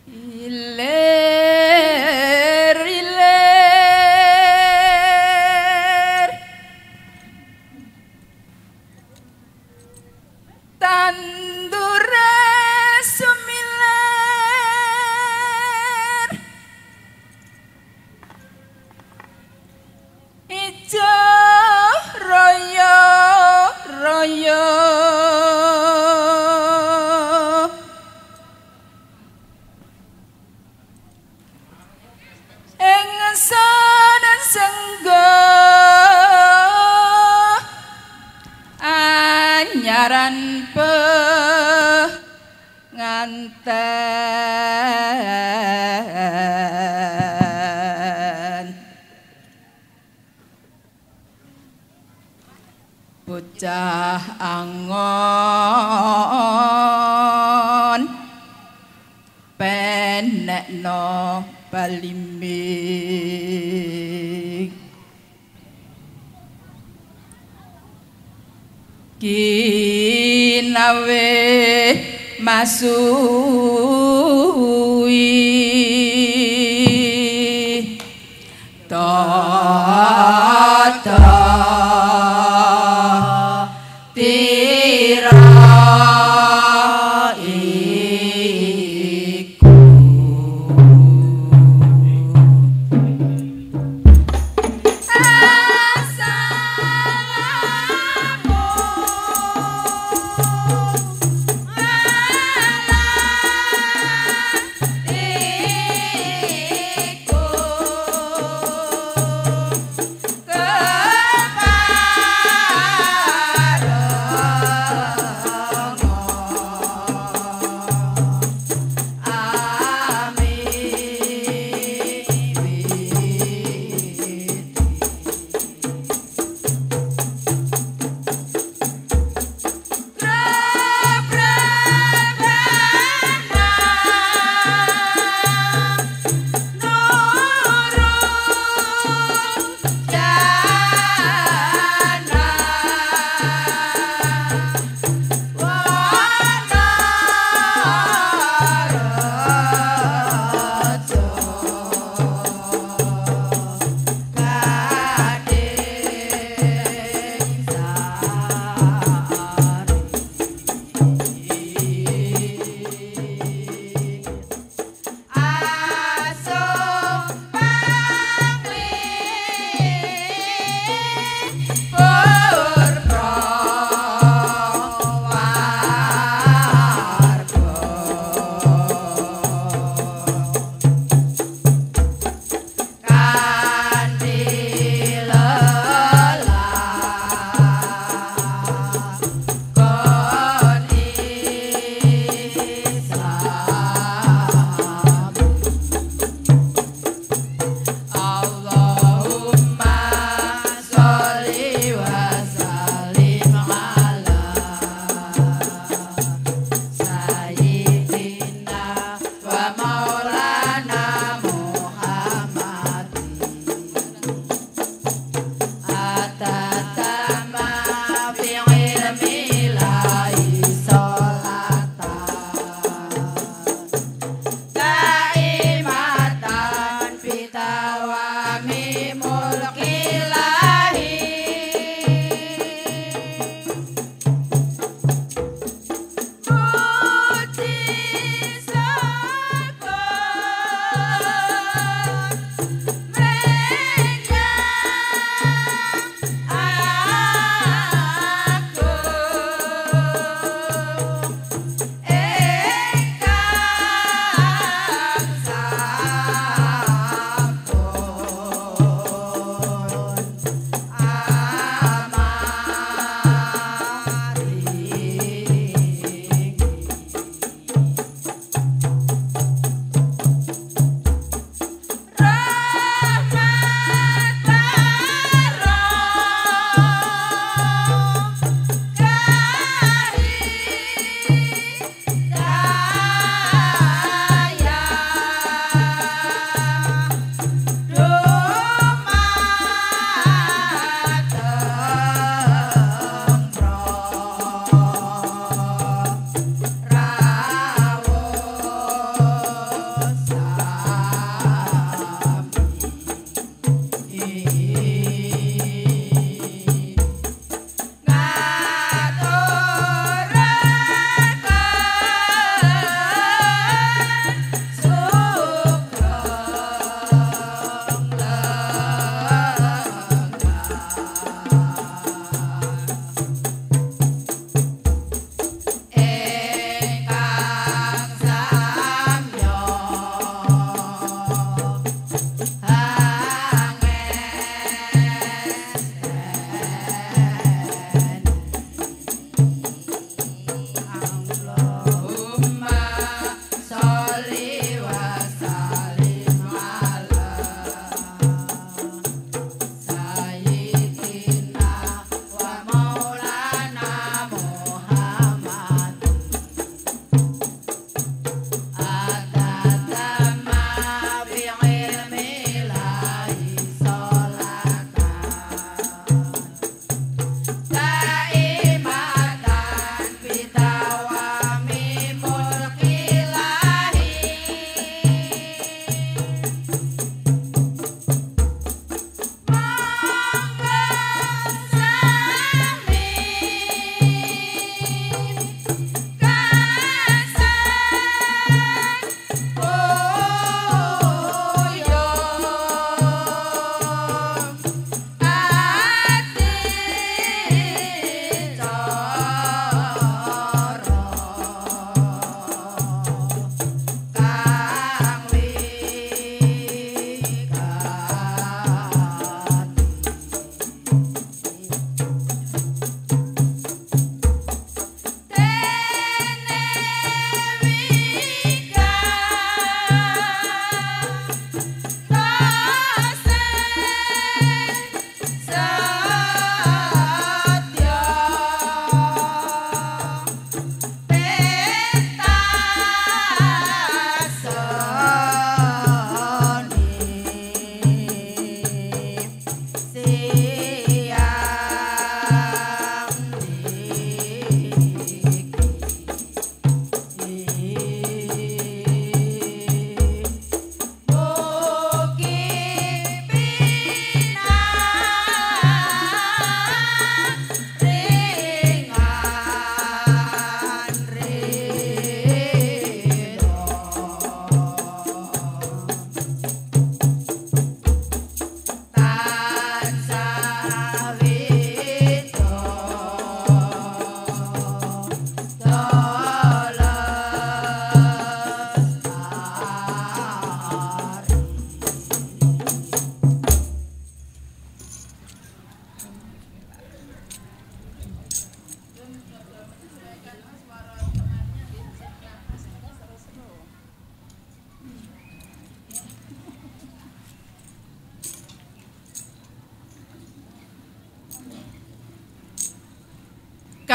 Iler iler tandure sumiler ijo royo royo sana senggo anyaran penganten bocah angon penekno balimik kinawe masui tata tira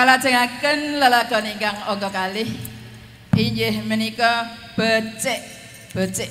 Kalajengaken lelagon ingkang angka kalih inggih menika becik.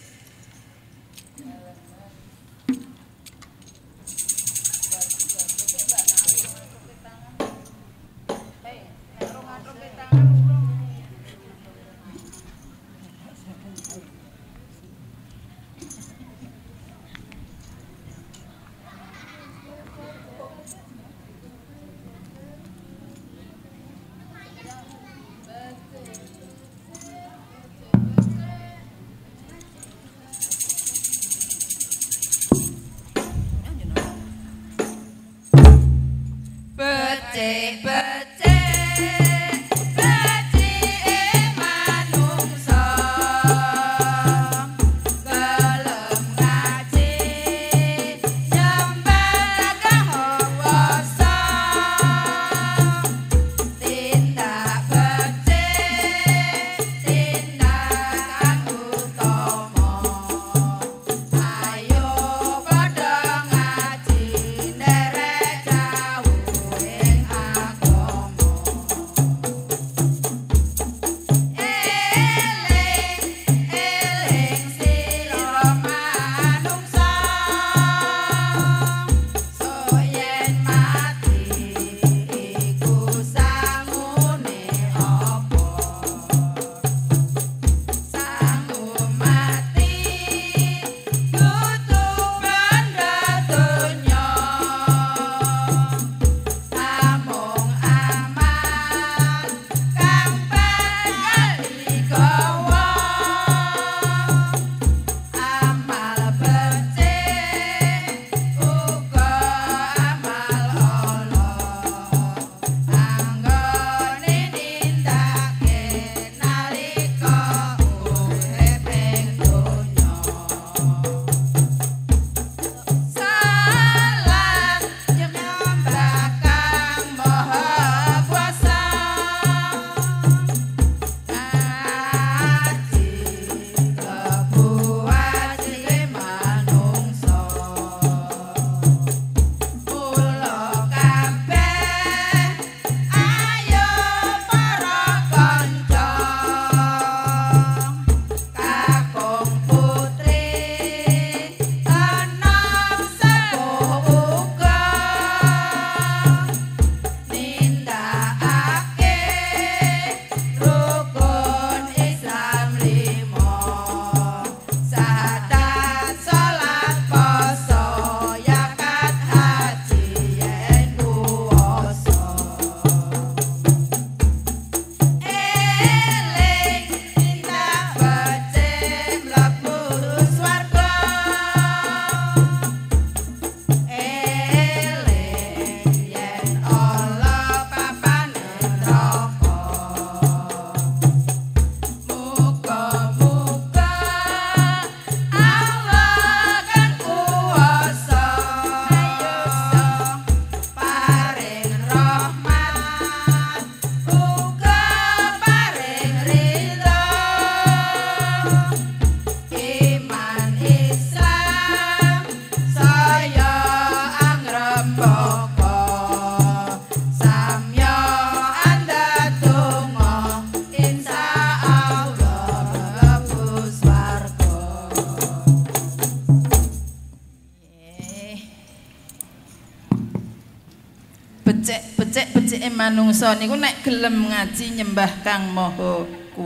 becik-becike manungsa niku nek gelem ngaji nyembah Kang Maha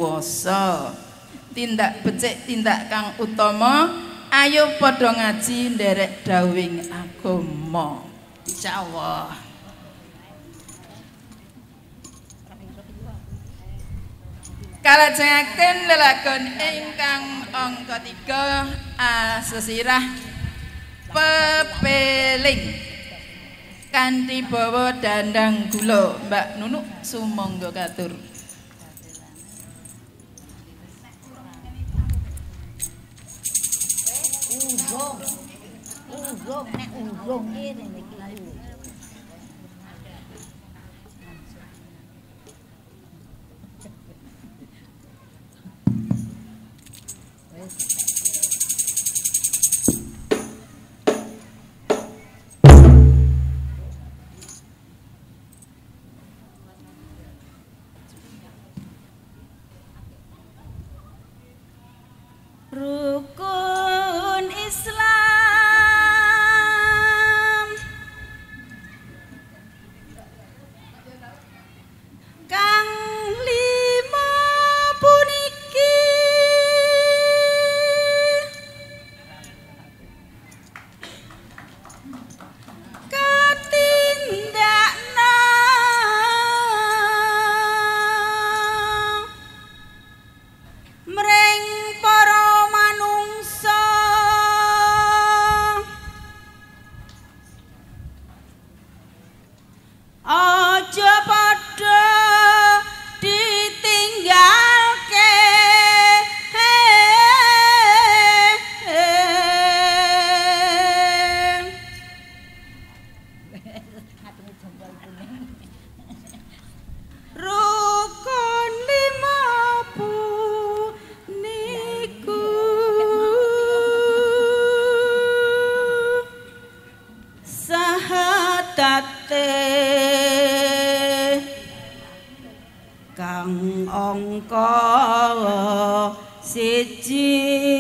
Kuwasa. Tindak becik tindak kang utama, ayo padha ngaji nderek dawuhing agama. Insyaallah. Kalajengaken lelagon ingkang angka 3 sesirah pepeling kanthi bawa dandang gula. Mbak Nunuk sumangga katur. Urung nek urung ngene iki. siji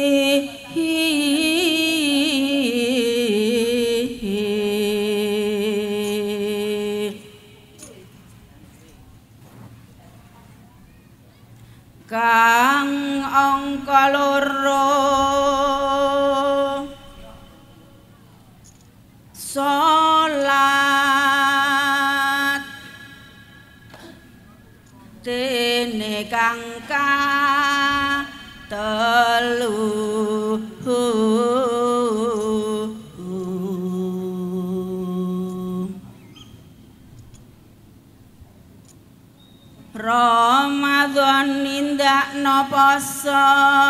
kang angka loro salat dene kang telu Ramadan nindakno poso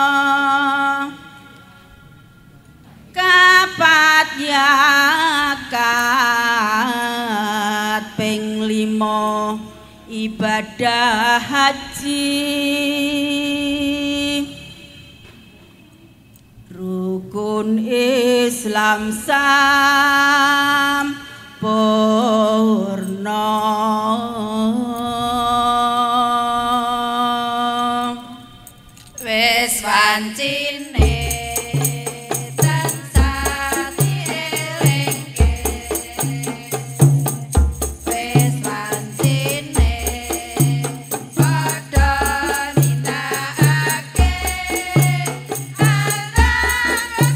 kapat yakat ping 5 ibadah haji rukun Islam sampurna wis wancine tansah dielingke wis wancine padha nindakake alas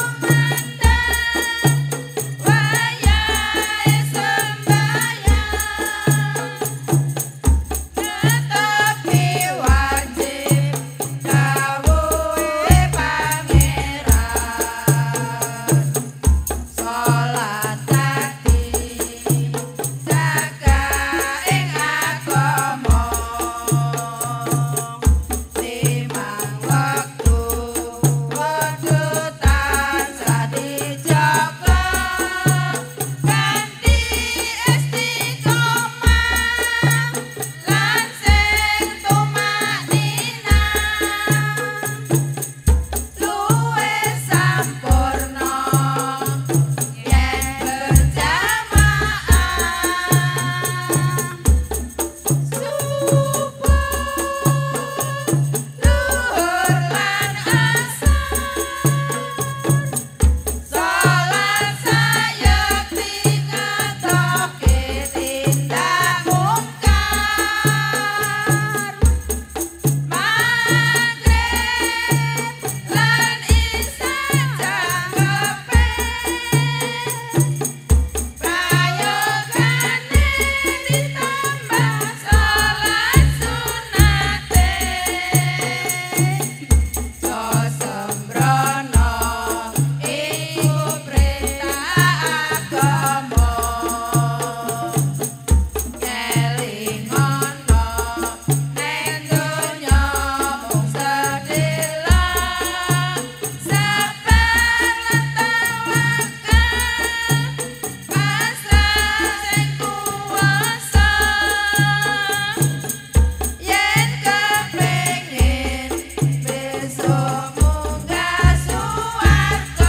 kumandang wayahe sembahyang netapi wajib dawuhe pangeran salat tadi jaga ing agama limang wektu padha tansah dijaga kanthi istiqomah lan sing tumaknina luwih sampurna yen berjamaah subuh luhur lan asar salat sayekti ngetoke tindak mungkar Maghrib lan isya jangkepe prayogane ditambah salat sunate so sembrono iku perintah agama kelingono ning donya mung sedhela sabar lan tawakal pasrah sing kuwasa yen kepengin besok munggah suwarga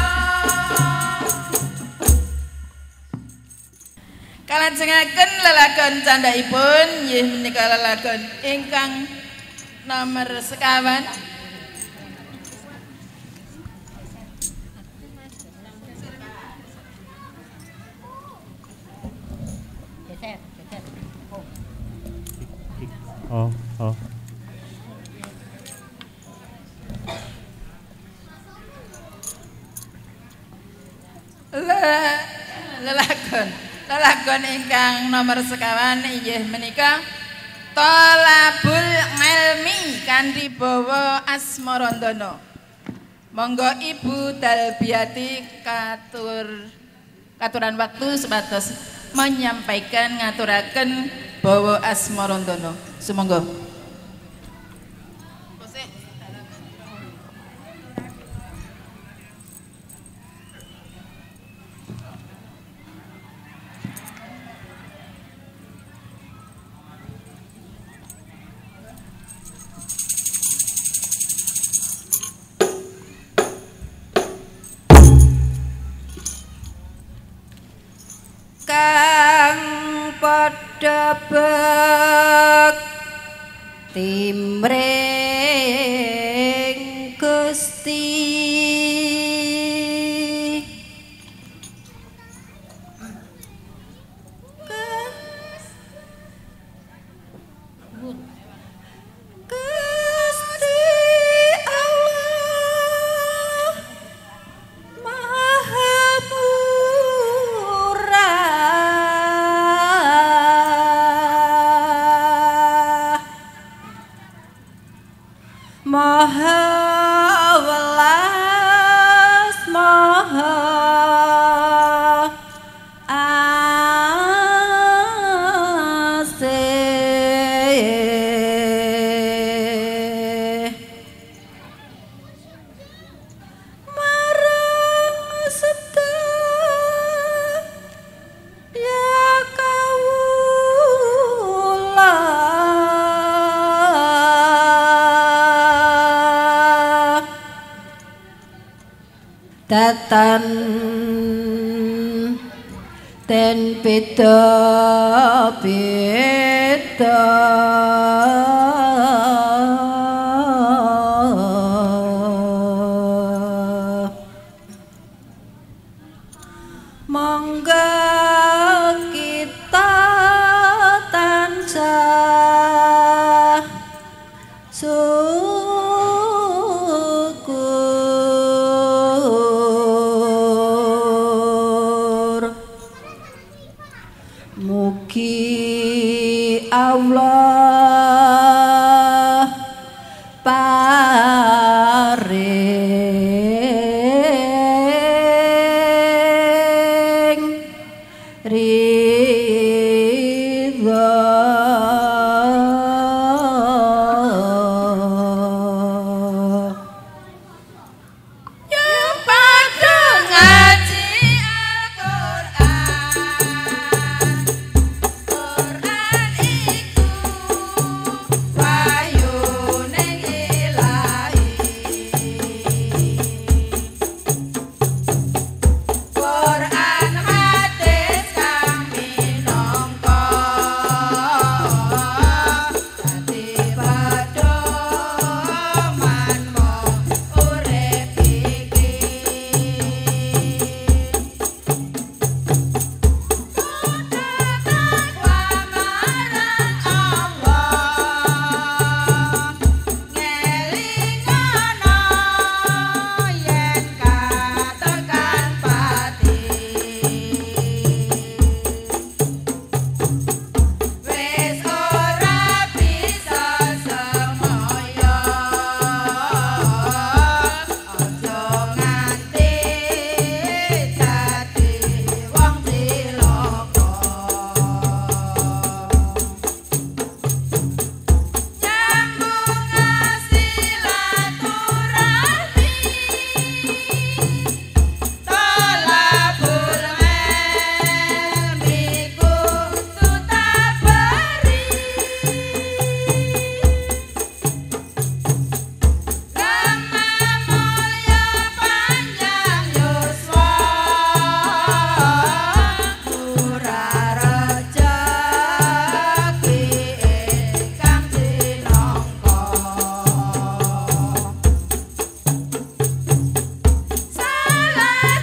kalajengaken lelagon candhaipun inggih menika lelagon ingkang nomor sekawan geser Oh, oh. lelagon ingkang nomor sekawan inggih menika Thalabul Ilmi kanthi bawa Asmarandana. Monggo Ibu Dalbiati katuran waktu sebatas menyampaikan ngaturaken bawa Asmarandana. Sumangga. kang padha bekti mrene Maha welas maha asih marang sedaya kawula datan ten beda-beda monggo kita tansah syukur mugi Allah paring ridho Yang padha ngaji Al-Qur'an Qur'an iku wayune ilahi Qur'an hadis kang minangka dadi pedoman urip iki Wis ora bisa semoyo aja nganti dadi wong cilaka nyambung silaturahmi talabul ilmi kudu tabari lama mulya panjang yuswa murah rejeki ingkang jinangka salat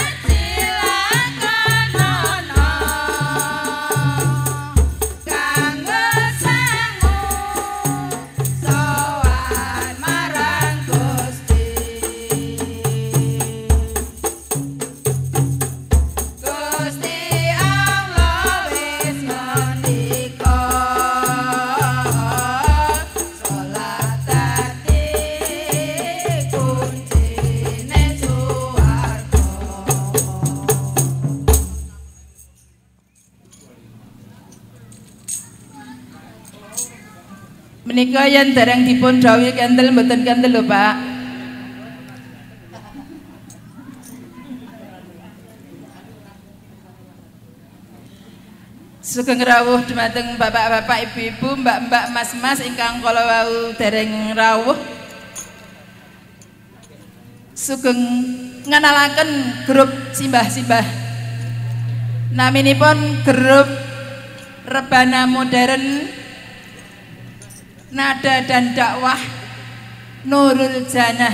kacilakan kanggo sangu sowan marang Gusti Gusti Allah wis ngendika salat dadi kuncine swarga menika yen dereng dipun dawuhi kentel mboten kentel lho Pak sugeng rawuh dumateng bapak-bapak ibu-ibu mbak-mbak mas-mas ingkang kala wau dereng rawuh sugeng ngenalaken grup simbah-simbah naminipun grup rebana modern nada dan dakwah Nurul Janah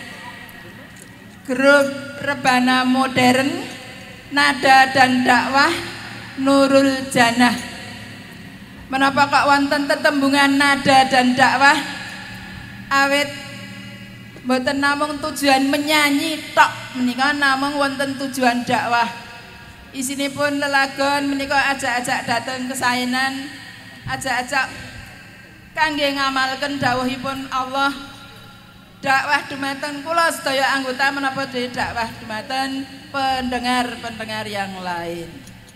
grup rebana modern nada dan dakwah Nurul Janah menapa kok wonten tetembungan nada dan dakwah awit mboten namung tujuan menyanyi tok menika namung wonten tujuan dakwah isinipun lelagon menika ajak-ajak dateng kesaenan ajak-ajak kangge ngamalken dawuhipun Allah dakwah dumateng kula sedaya anggota menapa dakwah dumateng pendengar-pendengar yang lain.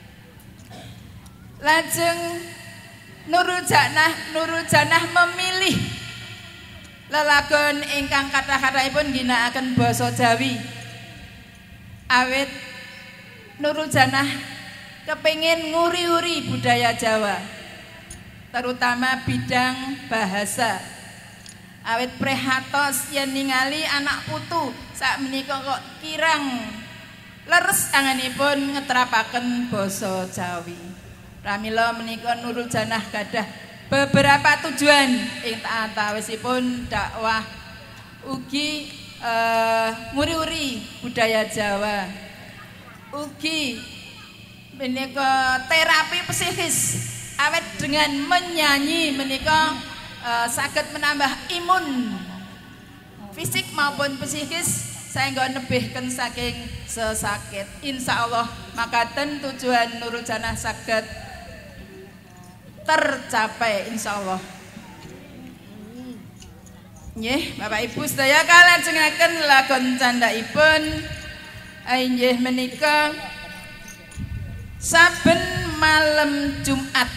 Lajeng Nurul Janah memilih lelagon ingkang kathah-kathahipun ginakaken basa Jawi. Awit Nurul Janah kepingin nguri-uri budaya Jawa, terutama bidang bahasa. Awit prihatos yen ningali anak putu sak menika kok kirang leres anganipun ngetrapaken basa Jawi. Pramila menika Nurul Janah gadah beberapa tujuan ing antawisipun dakwah ugi nguri-uri budaya Jawa, ugi menika terapi psikis. Awet dengan menyanyi menika saged menambah imun fisik maupun psikis sehingga nebihken saking sesakit. Insyaallah makaten tujuan Nurul Janah saged tercapai insyaallah. Nggih, Bapak Ibu sedaya kalajengaken lagon candhaipun inggih menika saben malam Jumat.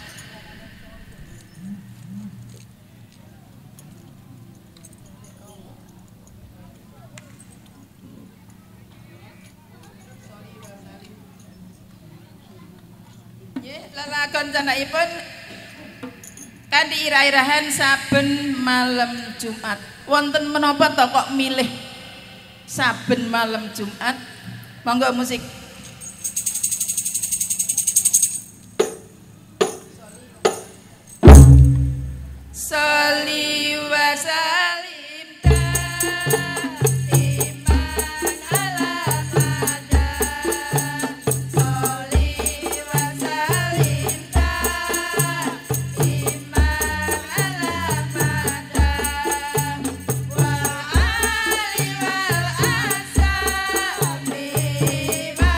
Lelagon candhaipun kanthi irah-irahan saben malam Jumat. Wonten menapa to kok milih saben malam Jumat? Monggo musik. Sholli wa sallim Bye.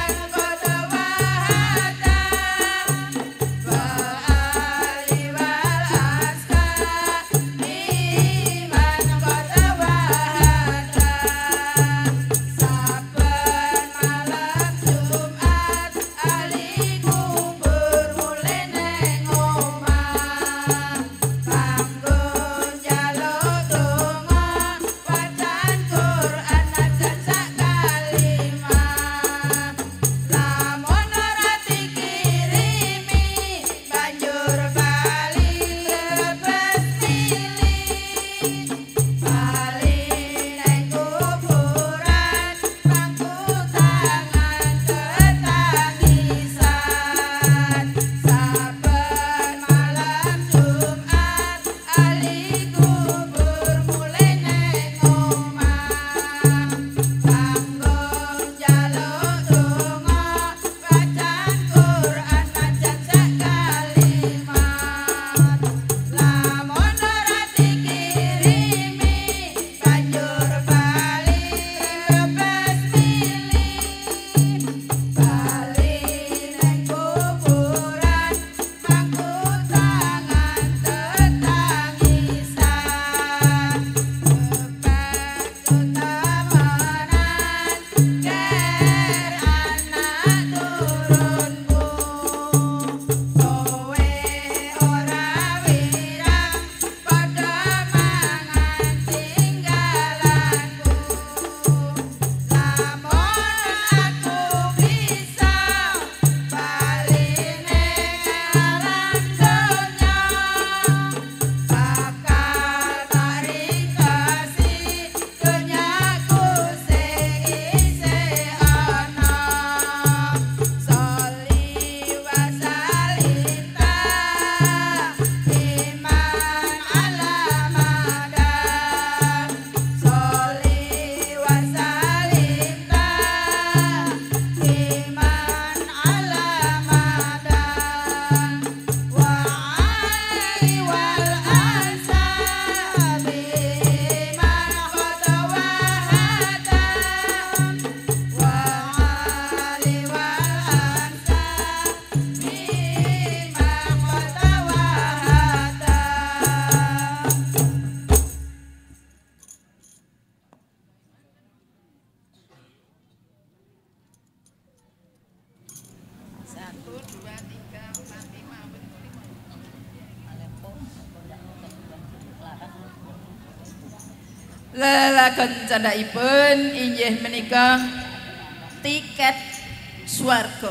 Lelagon candhaipun inggih menika tiket swarga.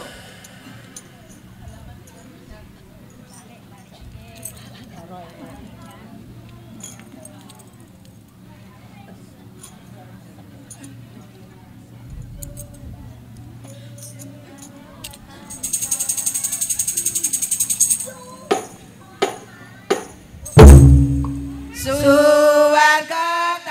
Suwarga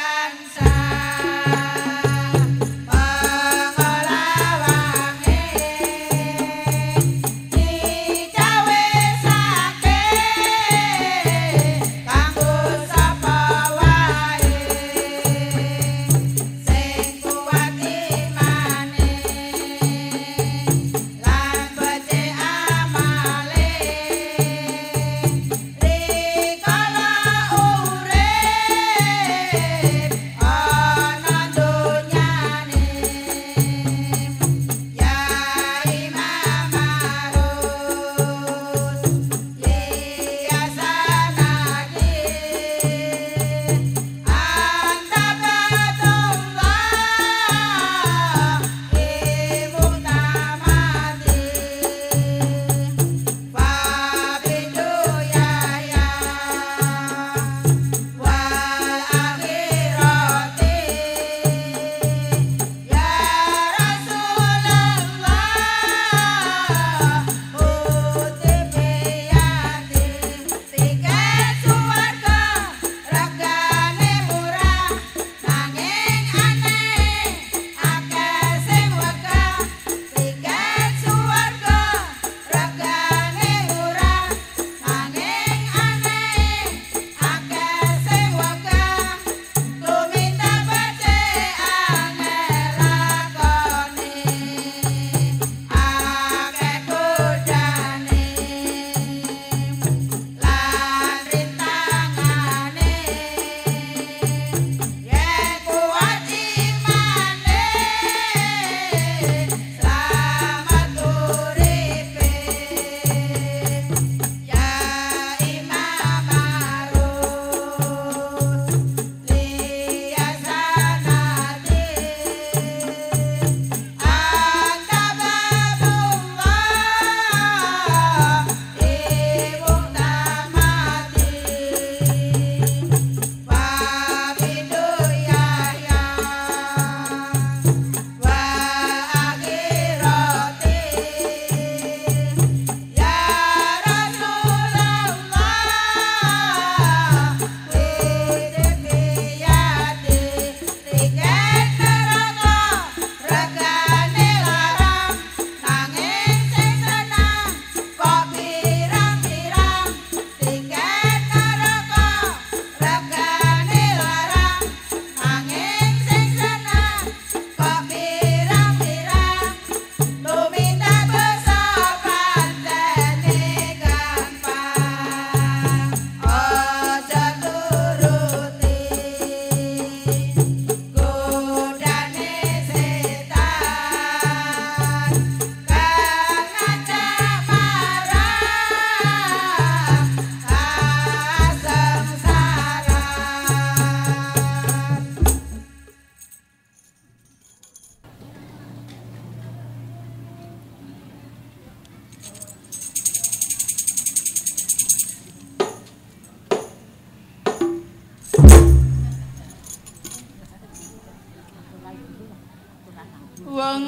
wong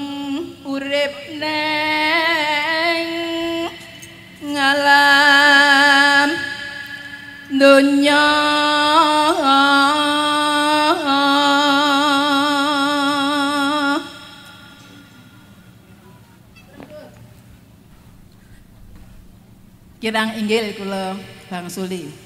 urip neng ngalam donya kirang inggil kula Bang Suli.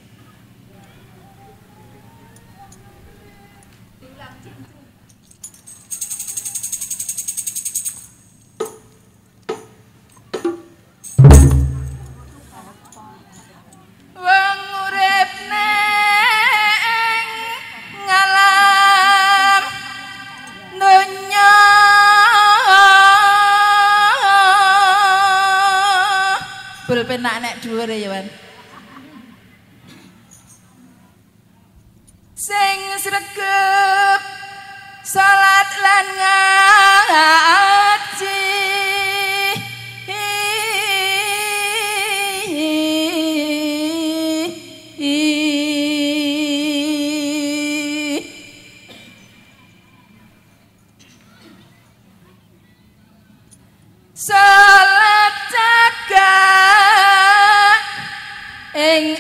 Pulpen nak nek dhuwur ya, Wan. sing sregep salat lan ngaji salat cagak ing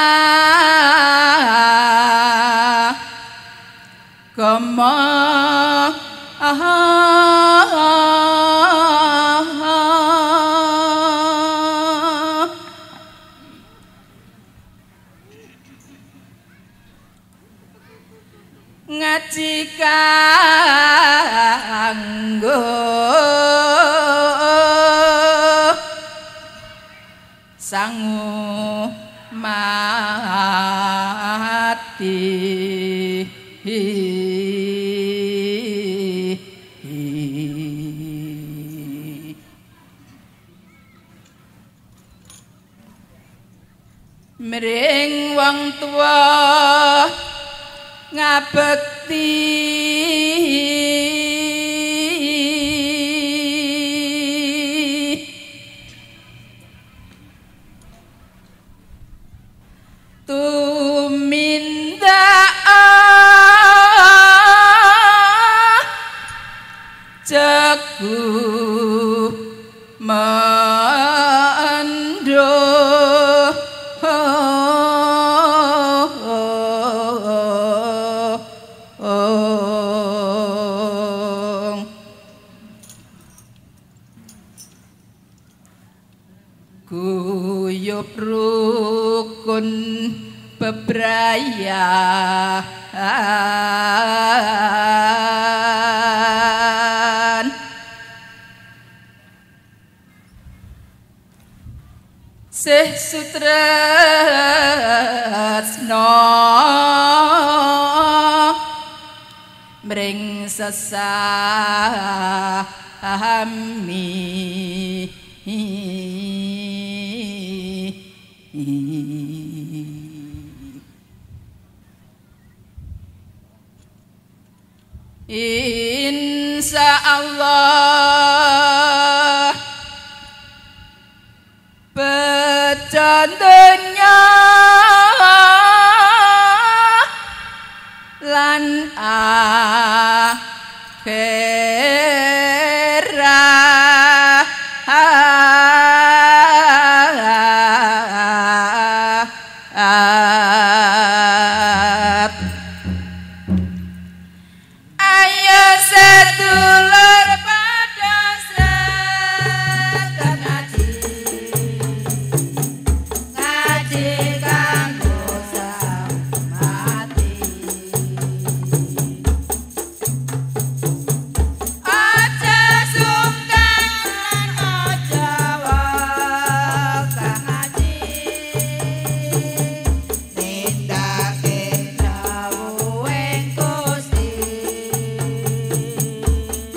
agama ngaji kanggo sangu mati mring wong tuwa ngabekti tumindak jagu mando guyub rukun bebrayan sih sutresno mring sesami insyaallah becandanya lan akhirat ayo sedulur pada sedang ngaji kanggo samati aja sungkan aja wakang ngaji nindake dawuhing Gusti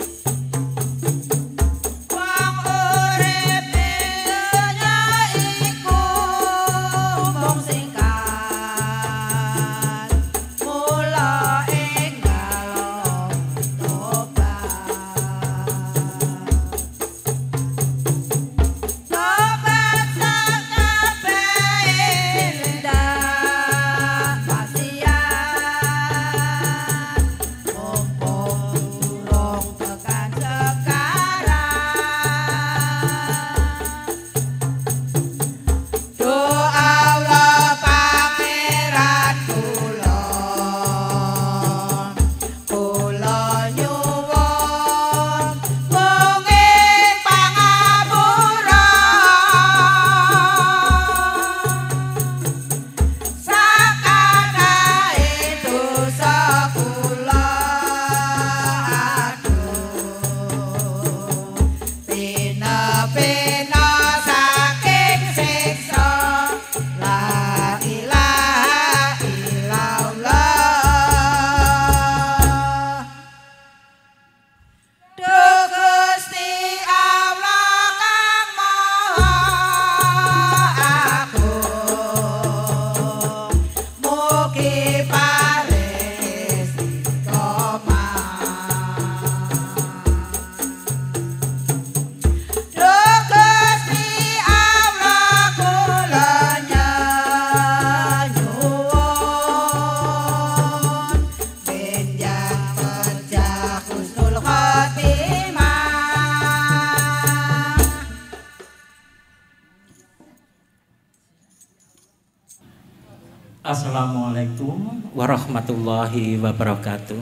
Assalamualaikum warahmatullahi wabarakatuh.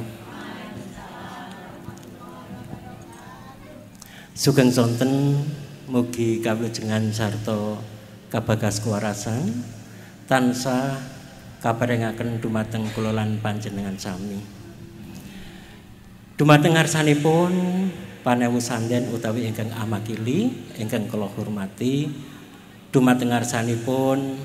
Sugeng sonten mugi kawilujengan sarta kabagas kuwarasan tansah kaparingaken dumateng kula lan panjenengan sami. Dumateng ngarsanipun panewu sanden utawi ingkang amakili ingkang kula hormati, dumateng ngarsanipun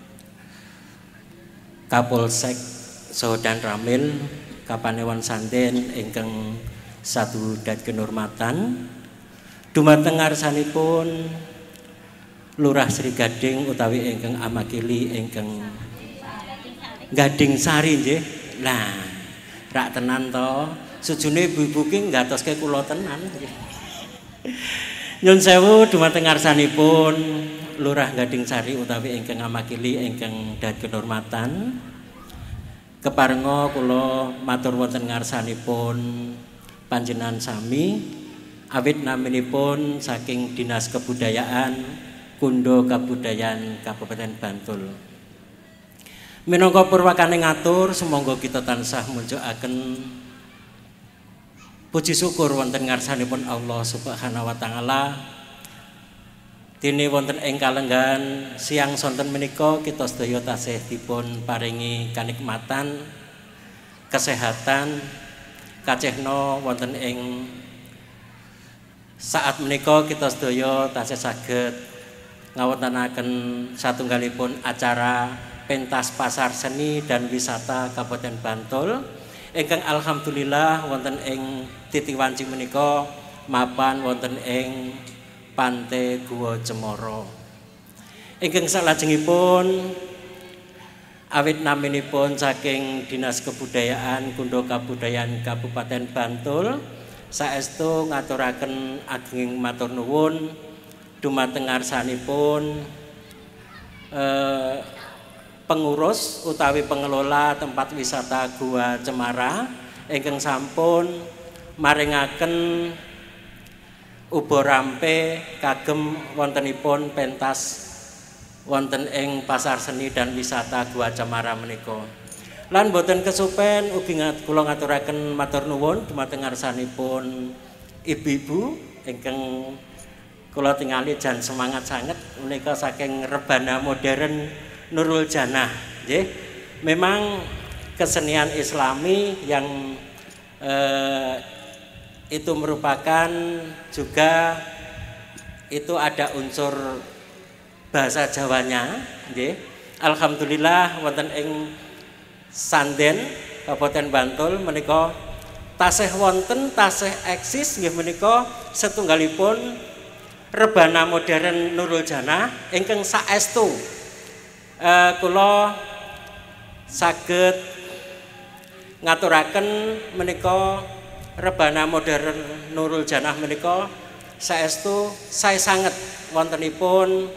Kapolsek Sodan Ramil Kapanewon Sanden ingkang satudat kinurmatan, dumateng ngarsanipun Lurah Sri Gading utawi ingkang amakili ingkang Gading Sari nggih. Nah, rak tenan to, sujune ibu-ibu ki ngatoske kula tenan nggih. Nyun sewu dumateng ngarsanipun Lurah Gading Sari utawi ingkang amakili ingkang dahat kinurmatan. Keparenga kula matur wonten ngarsanipun panjenengan sami awit naminipun saking Dinas Kebudayaan Kundo Kabudayan Kabupaten Bantul. Minangka purwakane ngatur sumangga kita tansah munjukaken puji syukur wonten ngarsanipun Allah Subhanahu wa taala. Dene wonten ing kalenggan siang sonten menika kita sedaya tasih dipun paringi kanikmatan, kesehatan, kacehna wonten ing saat menika kita sedaya tasih saged ngawontenaken satunggalipun acara pentas pasar seni dan wisata Kabupaten Bantul ingkang alhamdulillah wonten ing titiwanci menika mapan wonten ing Pantai Guwa Cemoro. Ingkang salajengipun awit naminipun saking Dinas Kebudayaan Kundo Kabudayan Kabupaten Bantul saestu ngaturaken ageng matur nuwun dumateng ngarsanipun pengurus utawi pengelola tempat wisata Gua Cemara ingkang sampun maringaken ubo rampe kagem wontenipun pentas wonten ing pasar seni dan wisata Gua Cemara menika. Lan boten kesupen ugi kula ngaturaken matur nuwun dumateng ngarsanipun ibu-ibu ingkang kula tingali jan semangat sanget menika saking Rebana Modern Nurul Janah nggih. Memang kesenian Islami yang itu merupakan juga itu ada unsur bahasa Jawanya nggih. Alhamdulillah wonten ing Sanden Kabupaten Bantul menika tasih wonten tasih eksis nggih menika setunggalipun Rebana Modern Nurul Janah ingkang saestu kula saged ngaturaken menika Rebana Modern Nurul Janah menika saestu sae sanget wontenipun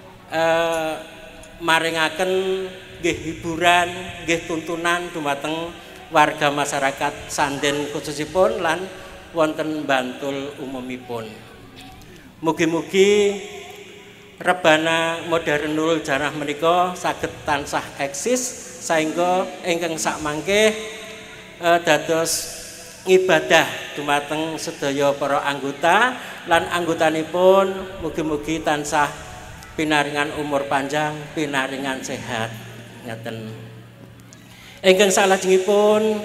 maringaken nggih hiburan, nggih tuntunan dumateng warga masyarakat Sanden khususipun lan wonten Bantul umumipun. Mugi-mugi Rebana Modern Nurul Janah menika saged tansah eksis saengga ingkang sakmangke dados ibadah dumateng sedaya para anggota lan anggotanipun mugi-mugi tansah pinaringan umur panjang, pinaringan sehat ngaten. Ingkang salajengipun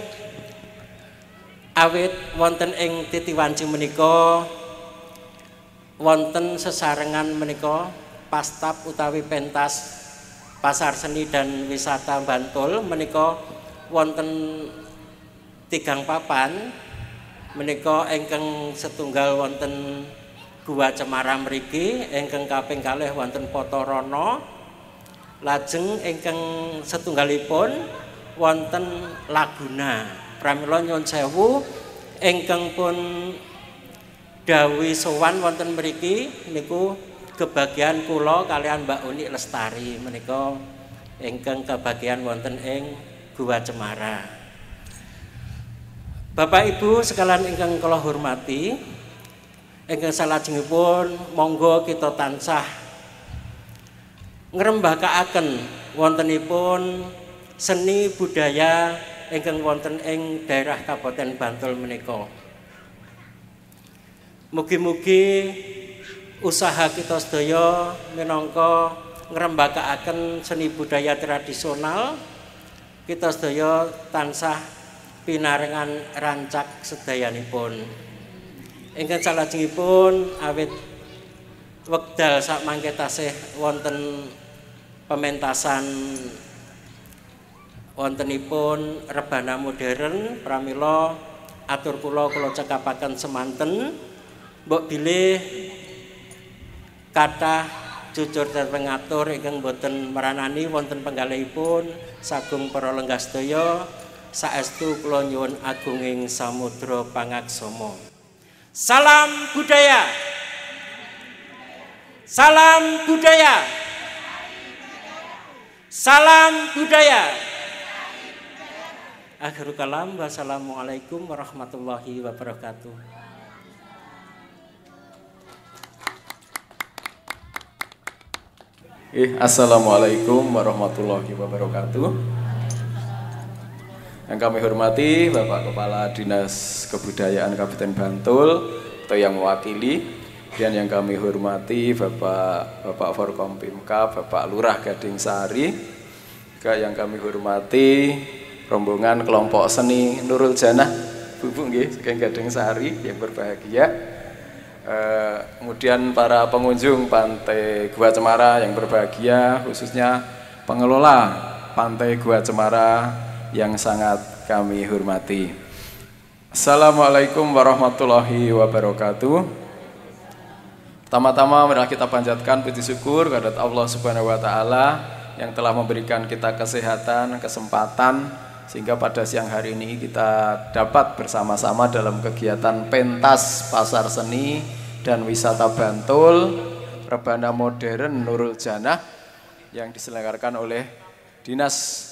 awit wonten ing titiwanci menika wonten sesarengan menika pastap utawi pentas pasar seni dan wisata Bantul menika wonten tigang papan menika ingkang setunggal wonten Gua Cemara mriki, ingkang kaping kalih wonten Potorana, lajeng ingkang setunggalipun wonten Laguna. Pramila nyuwun sewu ingkang pun dawuh sowan wonten mriki niku kebagian kula kalian Mbak Uni Lestari menika ingkang kebagian wonten ing Gua Cemara. Bapak Ibu sekalian ingkang kula hormati, ingkang salajengipun monggo kita tansah ngrembakaaken wontenipun seni budaya ingkang wonten ing daerah Kabupaten Bantul menika. Mugi-mugi usaha kita sedaya minangka ngrembakakaken seni budaya tradisional kita sedaya tansah pinaringan rancak sedayanipun. Ingkang salajengipun awit wekdal sakmangke tasih wonten pementasan wontenipun rebana modern pramila atur kula cekapaken semanten mbok bilih kathah jujur dan pengatur ingkang boten meranani wonten penggalihipun sagung para lenggah sedaya saestu kula nyuwun agunging samudra pangaksama. Salam budaya. Salam budaya. Salam budaya. Akhirul kalam, wassalamualaikum warahmatullahi wabarakatuh. Assalamualaikum warahmatullahi wabarakatuh. Yang kami hormati Bapak Kepala Dinas Kebudayaan Kabupaten Bantul atau yang mewakili, dan yang kami hormati Bapak Forkompimka, Bapak Lurah Gading Sari, juga yang kami hormati rombongan kelompok seni Nurul Janah, Bu nggih, Gading Sari yang berbahagia. Kemudian para pengunjung Pantai Gua Cemara yang berbahagia, khususnya pengelola Pantai Gua Cemara yang sangat kami hormati. Assalamualaikum warahmatullahi wabarakatuh. Pertama-tama marilah kita panjatkan puji syukur kepada Allah Subhanahu wa taala yang telah memberikan kita kesehatan, kesempatan sehingga pada siang hari ini kita dapat bersama-sama dalam kegiatan pentas pasar seni dan wisata Bantul rebana modern Nurul Janah yang diselenggarakan oleh Dinas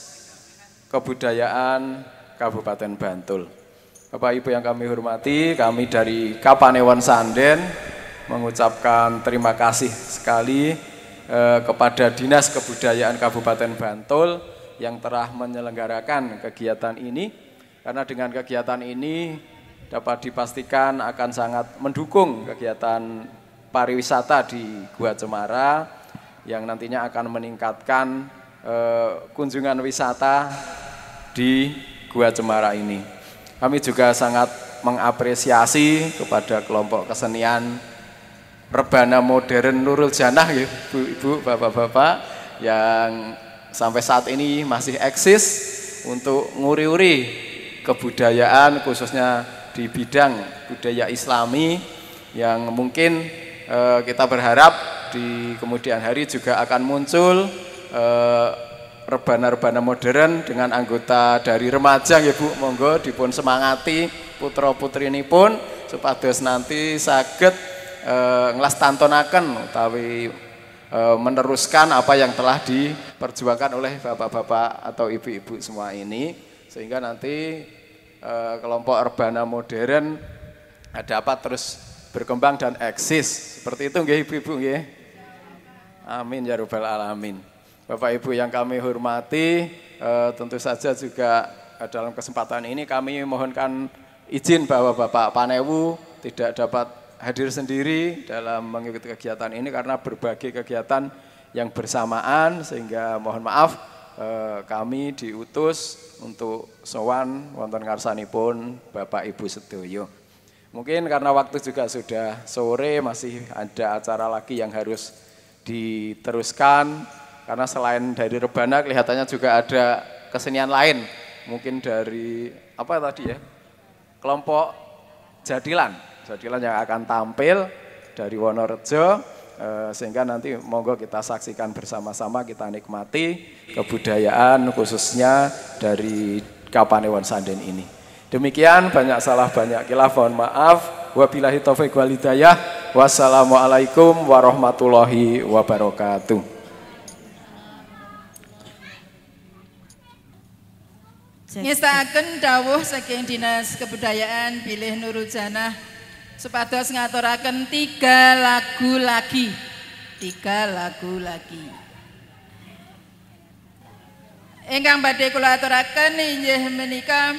Kebudayaan Kabupaten Bantul. Bapak Ibu yang kami hormati, kami dari Kapanewon Sanden mengucapkan terima kasih sekali kepada Dinas Kebudayaan Kabupaten Bantul yang telah menyelenggarakan kegiatan ini, karena dengan kegiatan ini dapat dipastikan akan sangat mendukung kegiatan pariwisata di Gua Cemara yang nantinya akan meningkatkan kunjungan wisata di Gua Cemara ini. Kami juga sangat mengapresiasi kepada kelompok kesenian rebana modern Nurul Janah ya, Bu-ibu, bapak-bapak yang sampai saat ini masih eksis untuk nguri-uri kebudayaan khususnya di bidang budaya Islami yang mungkin kita berharap di kemudian hari juga akan muncul rebana-rebana modern dengan anggota dari remaja ya Bu, monggo dipun semangati putra-putri ini pun supados nanti saged nglastantonaken utawi meneruskan apa yang telah diperjuangkan oleh bapak-bapak atau ibu-ibu semua ini, sehingga nanti kelompok rebana modern dapat terus berkembang dan eksis. Seperti itu nggih ibu-ibu nggih. Amin ya rabbal alamin. Bapak Ibu yang kami hormati, tentu saja juga dalam kesempatan ini kami mohonkan izin bahwa Bapak Panewu tidak dapat hadir sendiri dalam mengikuti kegiatan ini karena berbagai kegiatan yang bersamaan, sehingga mohon maaf kami diutus untuk sowan wonten ngarsanipun Bapak Ibu sedaya. Mungkin karena waktu juga sudah sore, masih ada acara lagi yang harus diteruskan, karena selain dari rebana kelihatannya juga ada kesenian lain, mungkin dari apa tadi ya, kelompok jadilan yang akan tampil dari Wonorejo. Sehingga nanti monggo kita saksikan bersama-sama, kita nikmati kebudayaan khususnya dari Kapanewon Sanden ini. Demikian, banyak salah banyak khilaf, mohon maaf. Wabillahi taufiq wal hidayah. Wassalamualaikum warahmatullahi wabarakatuh. Ngestaken dawuh saking Dinas Kebudayaan bilih Nurul Janah supados ngaturaken 3 lagu lagi. Ingkang badhe kula aturaken inggih menika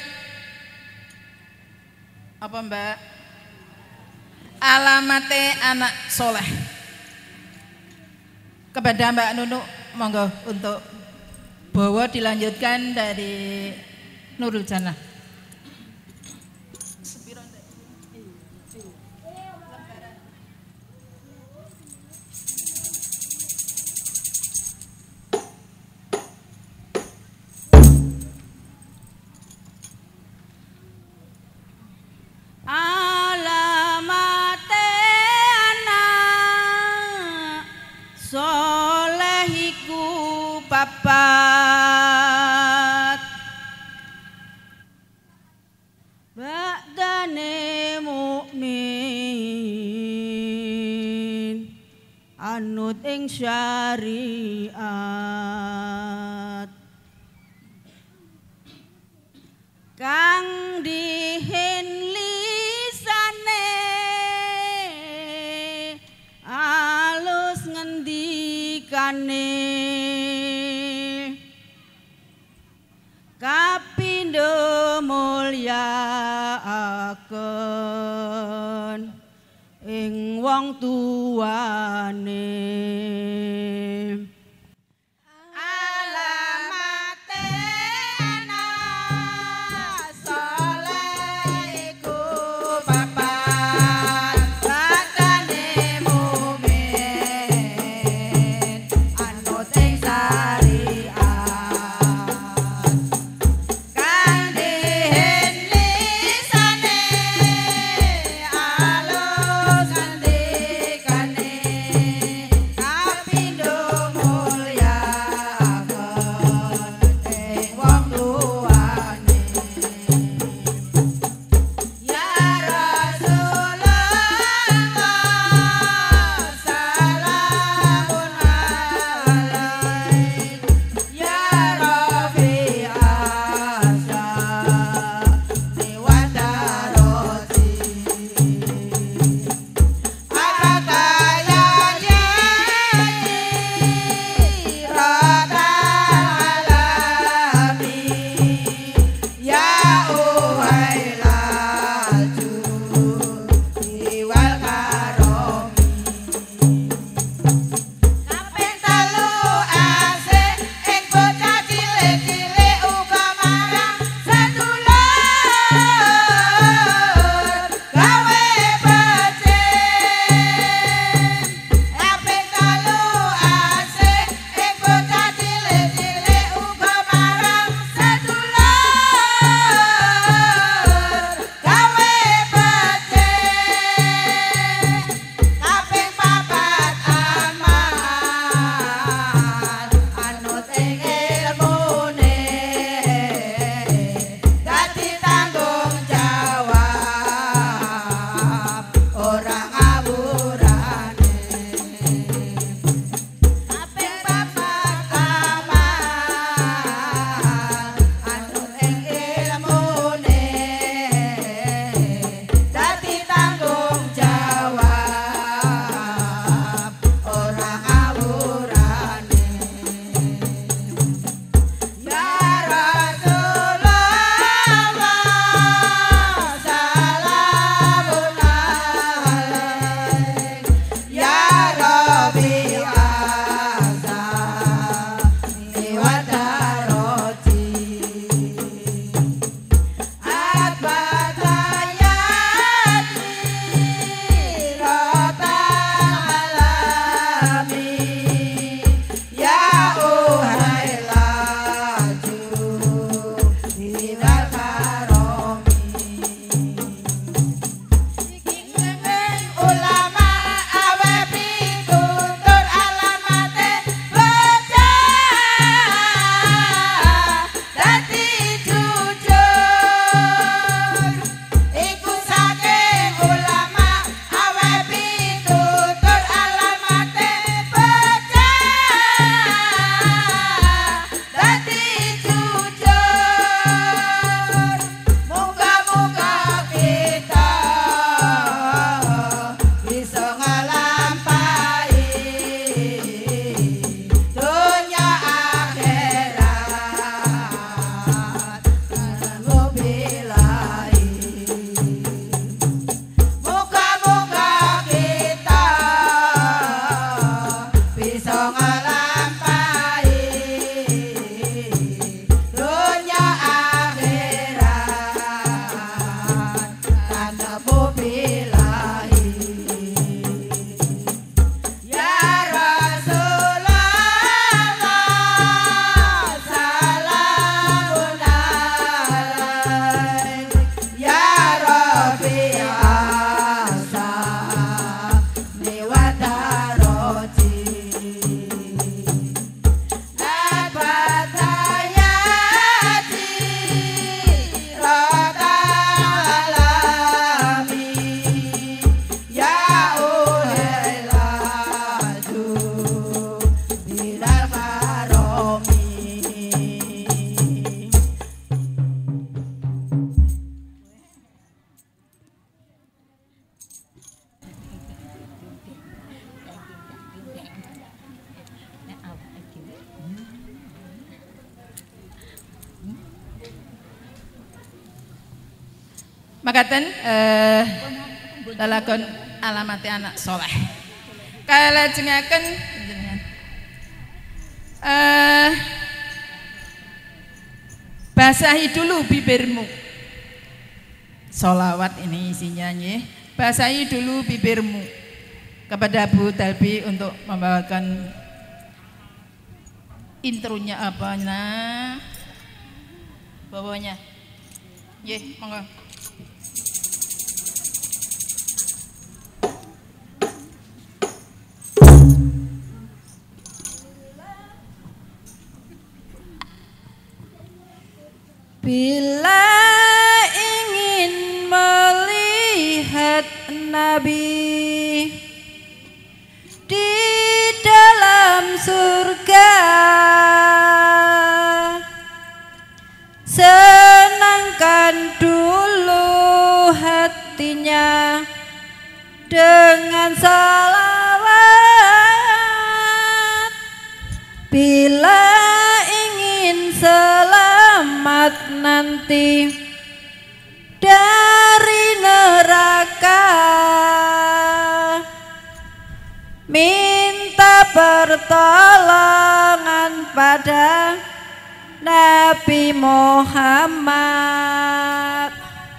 apa Mbak? Alamate anak soleh. Kepada Mbak Nunu monggo untuk bawa dilanjutkan dari Nurul Jannah. Alamate anak soleh iku papat ba'dane mukmin anut ing syariat kang dihen lisane alus ngendikane kapindo mulyakaken ing wong tuwane. Alus Makaten lalagon alamate anak soleh. Kalajengaken basahi dulu bibirmu. Sholawat ini isinya nggih. Basahi dulu bibirmu. Kepada Bu Dalbi untuk membawakan intronya apa nah bawahnya. Nggih, monggo. Bila ingin melihat Nabi di dalam surga, senangkan dulu hatinya dengan salawat. Bila ingin selamat nanti dari neraka, minta pertolongan pada Nabi Muhammad.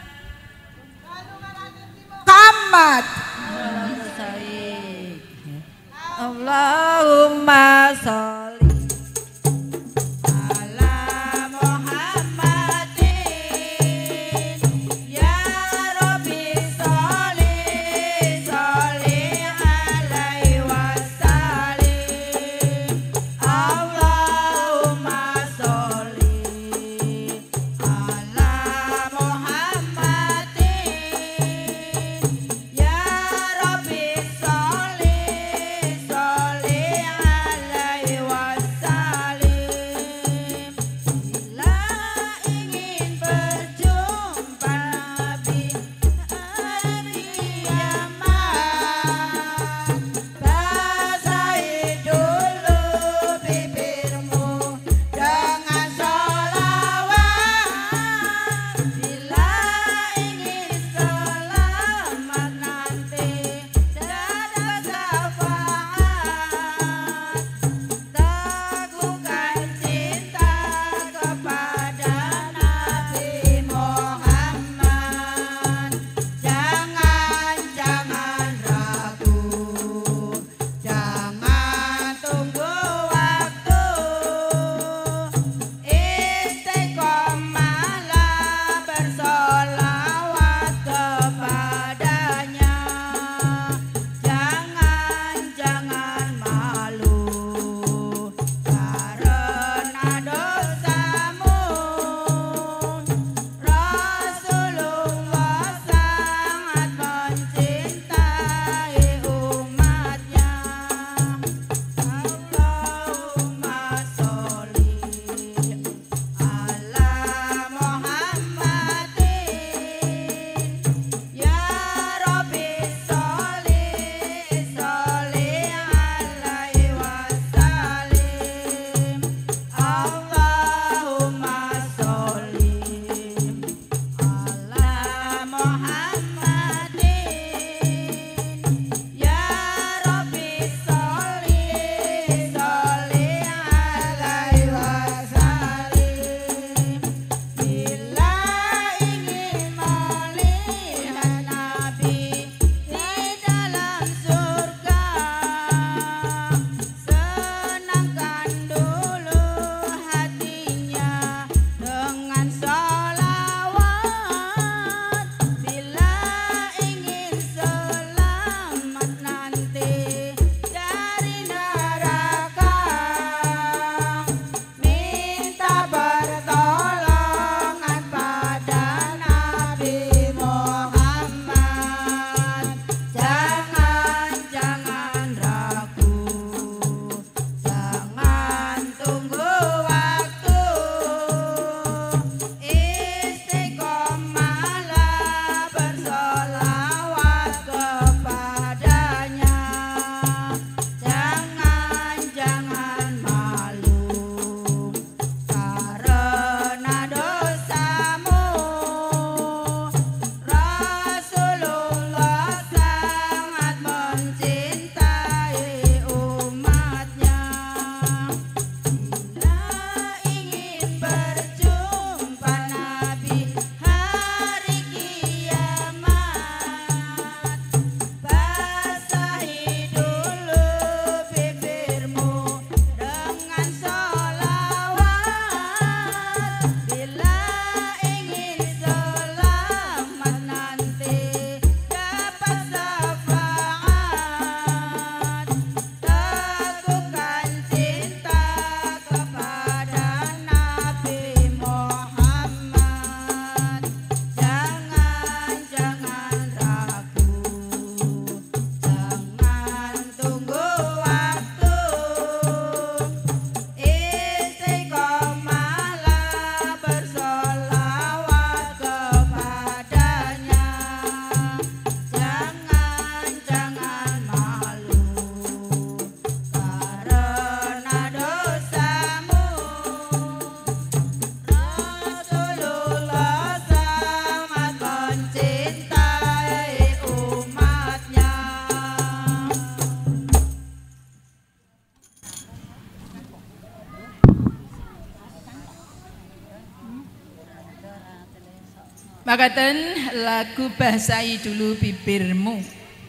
Allahumma sholli Makaten lagu Bahasai Dulu Bibirmu.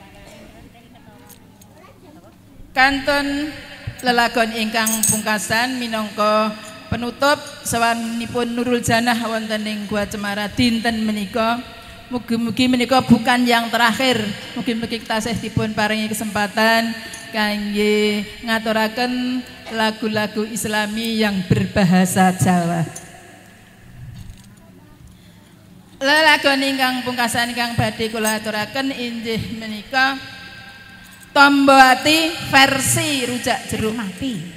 Kantun lelagon ingkang pungkasan minangka penutup sawanipun Nurul Janah wonten ing Gua Cemara dinten menika. Mugi-mugi menika bukan yang terakhir. Mugi-mugi tasih dipun paringi kesempatan kangge ngaturaken lagu-lagu Islami yang berbahasa Jawa. Lelagon ingkang pungkasan ingkang badhe kula aturaken inggih menika Tombo Ati versi Rujak Jeruk Mati.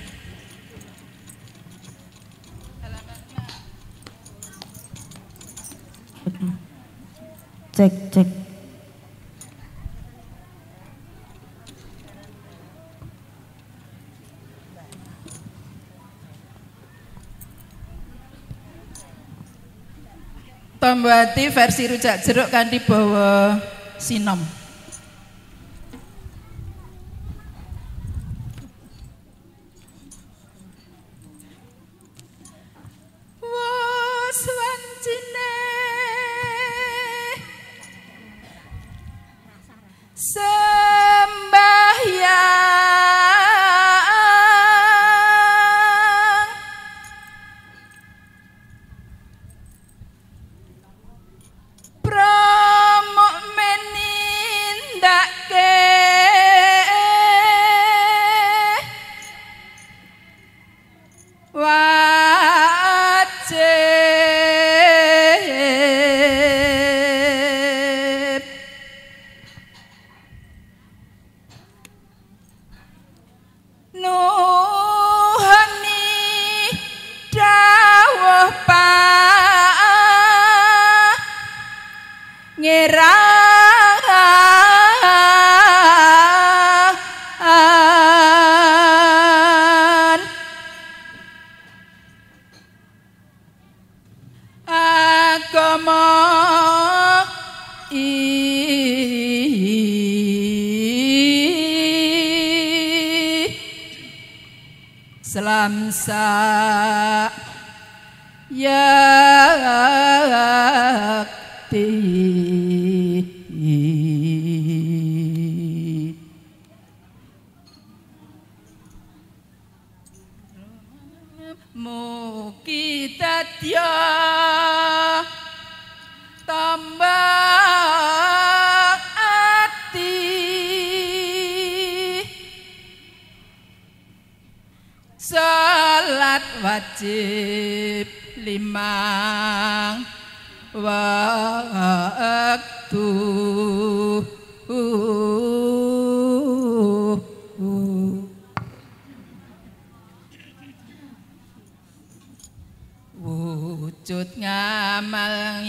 Cek. Tombo Ati versi Rujak Jeruk kanthi bawa sinom. Wos wancine sembahyang promo menindake wajib nuhani dawuh pangeran agama Islam yakti mugi dadya tambah ati salat wajib 5 waktu wujud ngamal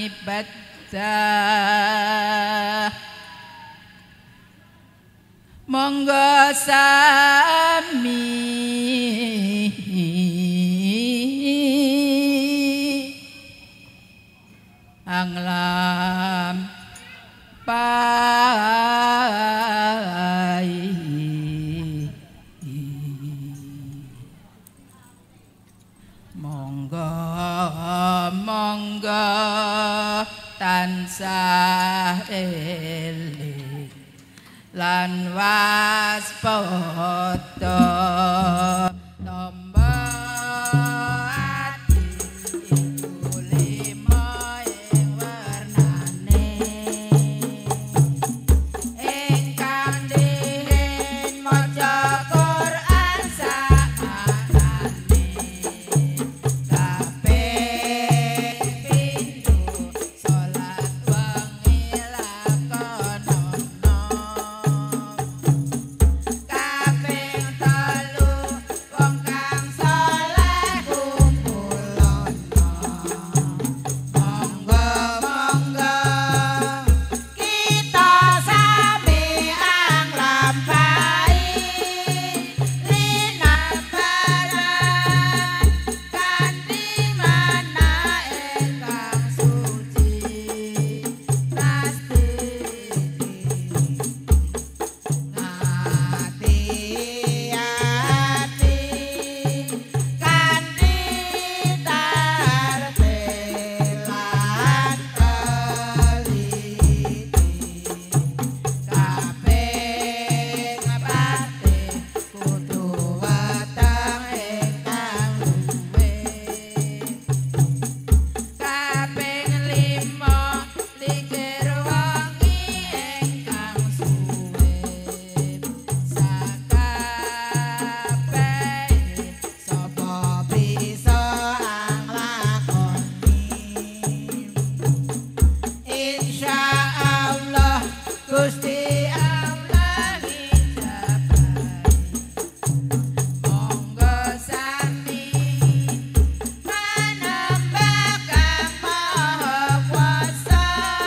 ibadah monggo sami anglam pai monggo tansah eling lan waspada tombo ati iku 5 ing warnane ingkang dihin maca Quran samanane kabeh pintu salat wengi lakonono kaping 3 Gusti Allah ngijabahi monggo sami manembah Kang Maha Kuwasa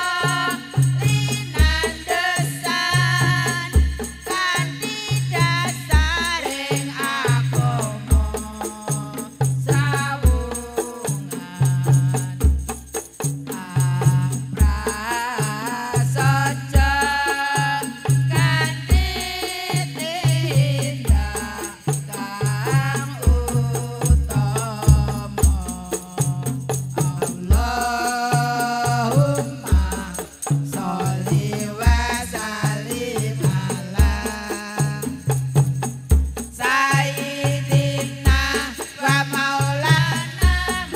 linandesan kanthi dasaring agama sawungan prasaja kanthi tindak kang utama Allahumma sholli wa sallim ala Sayyidina wa maulana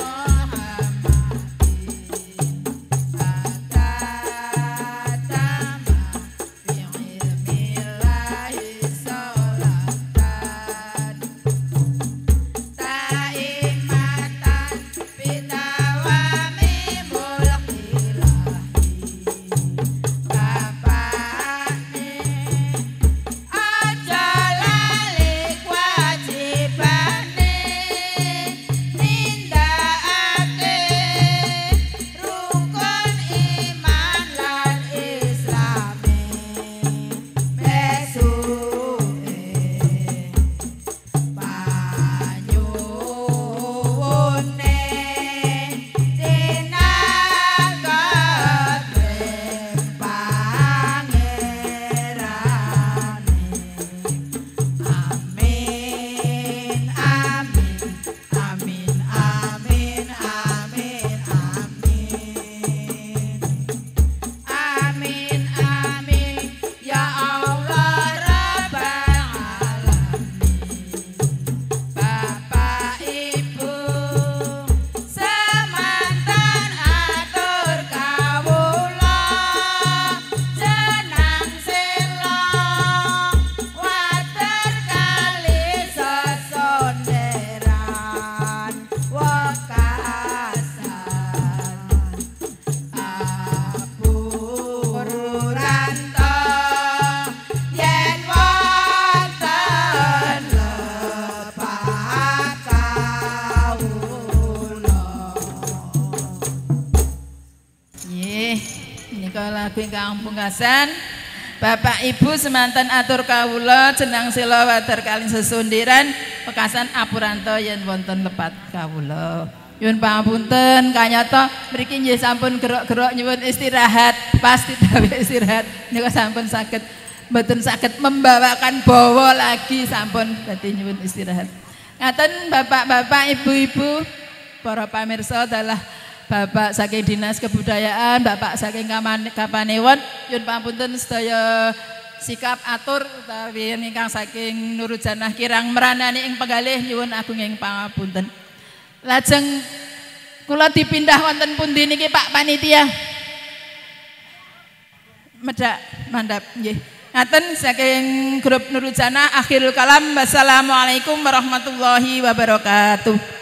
Muhammadin Atatama bi'ilmillahi sholatan Taimatan bidawami mulkilahi Bapakne aja lali kewajibane nindakake rukun iman lan islame besuke panyuwune tinagat pangerane amin amin amin amin amin amin amin ya Allah Rabbal alamin Bapak Ibu semanten atur kawula jenang sela water kali sesonderan wekasan apuranto yen wonten lepat kawula. Nggih, menika lagu ingkang pungkasan. Bapak Ibu semanten atur kawula jenang sila water kalih sesondiran pekasan apuranto yen wonten lepat kawula. Nyuwun pangapunten kanyata mriki nggih sampun gerok-gerok nyuwun istirahat, pasti dawe istirahat nika sampun saged mboten saged membawakan bawa lagi sampun dadi nyuwun istirahat. Ngaten bapak-bapak, ibu-ibu, para pamirsa adalah Bapak saking Dinas Kebudayaan, Bapak saking Kapanewon, nyuwun pangapunten sedaya sikap atur utawi ingkang saking Nurujanah kirang meranani ing penggalih nyuwun agunging pangapunten. Lajeng kula dipindah wonten pundi niki Pak Panitia? Medhak mandhap nggih. Ngaten saking grup Nurujanah akhirul kalam. Wassalamualaikum warahmatullahi wabarakatuh.